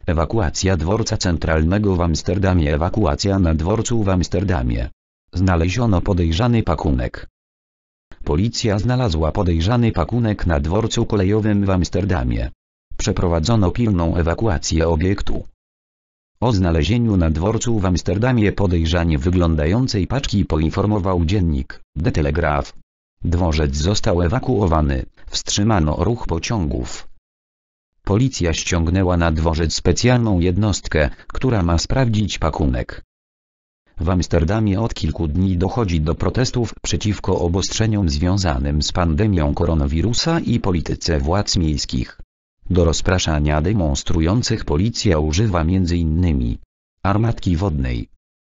Ewakuacja dworca centralnego w Amsterdamie. Ewakuacja na dworcu w Amsterdamie. Znaleziono podejrzany pakunek. Policja znalazła podejrzany pakunek na dworcu kolejowym w Amsterdamie. Przeprowadzono pilną ewakuację obiektu. O znalezieniu na dworcu w Amsterdamie podejrzanie wyglądającej paczki poinformował dziennik The Telegraph. Dworzec został ewakuowany, wstrzymano ruch pociągów. Policja ściągnęła na dworzec specjalną jednostkę, która ma sprawdzić pakunek. W Amsterdamie od kilku dni dochodzi do protestów przeciwko obostrzeniom związanym z pandemią koronawirusa i polityce władz miejskich. Do rozpraszania demonstrujących policja używa m.in. armatki wodnej,